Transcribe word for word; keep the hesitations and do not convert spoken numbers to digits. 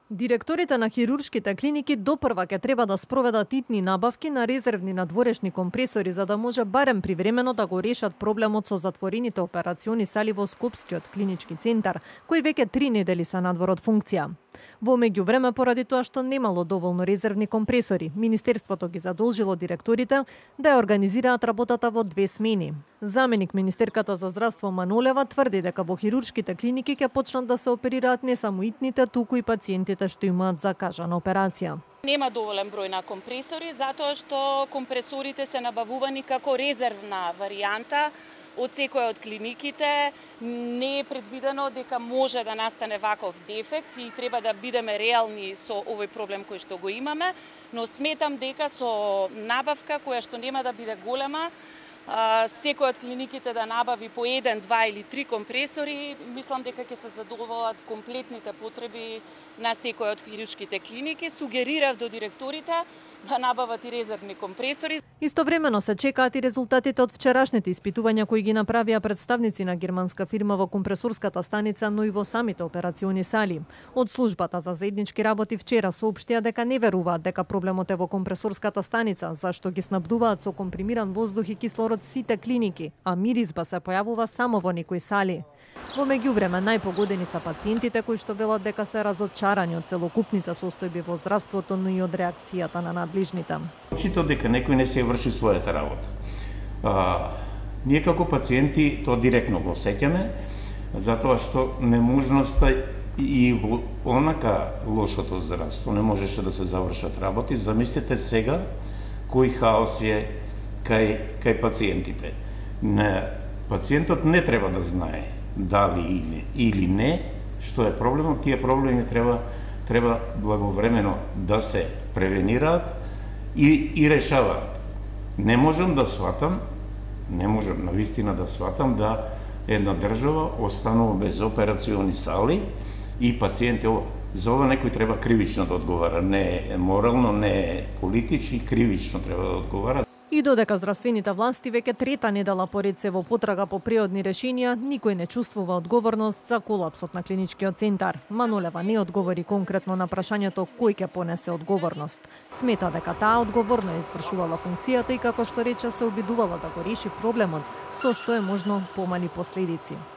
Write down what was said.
Директорите на хируршките клиники допрва ќе треба да спроведат итни набавки на резервни надворешни компресори за да може барем привремено да го решат проблемот со затворените операциони сали во Скопскиот клинички центар, кои веќе три недели се надвор од функција. Во меѓувреме, поради тоа што немало доволно резервни компресори, Министерството ги задолжило директорите да ја организираат работата во две смени. Заменик министерката за здравство Манолева тврди дека во хируршките клиники ќе почнат да се оперираат не само итните, туку и пациентите што имаат закажана операција. Нема доволен број на компресори, затоа што компресорите се набавувани како резервна варијанта од секоја од клиниките. Не е предвидено дека може да настане ваков дефект и треба да бидеме реални со овој проблем кој што го имаме, но сметам дека со набавка која што нема да биде голема, секој од клиниките да набави по еден, два или три компресори, мислам дека ќе се задоволат комплетните потреби на секој од хируршките клиники. Сугерирав до директорите да набават и резервни компресори. Истовремено се чекаат и резултатите од вчерашните испитувања кои ги направија представници на германска фирма во компресорската станица, но и во самите операциони сали. Од службата за заеднички работи вчера соопштија дека не веруваат дека проблемот е во компресорската станица, зашто ги снабдуваат со компримиран воздух и кислород сите клиники, а миризба се појавува само во некои сали. Во меѓувреме, најпогодени се пациентите кои што велат дека се разочарани од целокупните состојби во здравството, но и од реакцијата на надлежните. Очито дека некој не се врши својата работа. А, ние како пациенти тоа директно го осеќаме, затоа што неможноста и во онака лошото здравство не можеше да се завршат работи. Замислете сега кој хаос е кај, кај пациентите. Не, пациентот не треба да знае дали или, или не, што е проблемот. Тие проблеми треба треба благовремено да се превенираат и, и решаваат. Не можам да сватам, не можам навистина да сватам да една држава останува без операциони сали и пациенти. За ова некој треба кривично да одговара, не е морално, не е политички, кривично треба да одговара. И додека здравствените власти веќе трета недела поред се во потрага по приодни решенија, никој не чувствува одговорност за колапсот на клиничкиот центар. Манолева не одговори конкретно на прашањето кој ќе понесе одговорност. Смета дека таа одговорно е извршувала функцијата и како што рече се обидувала да го реши проблемот, со што е можно помали последици.